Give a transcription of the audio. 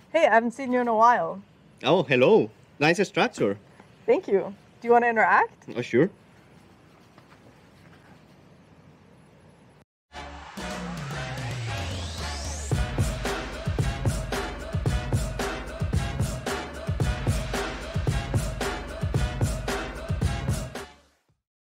Hey, I haven't seen you in a while. Oh, hello. Nice structure. Thank you. Do you want to interact? Oh, sure.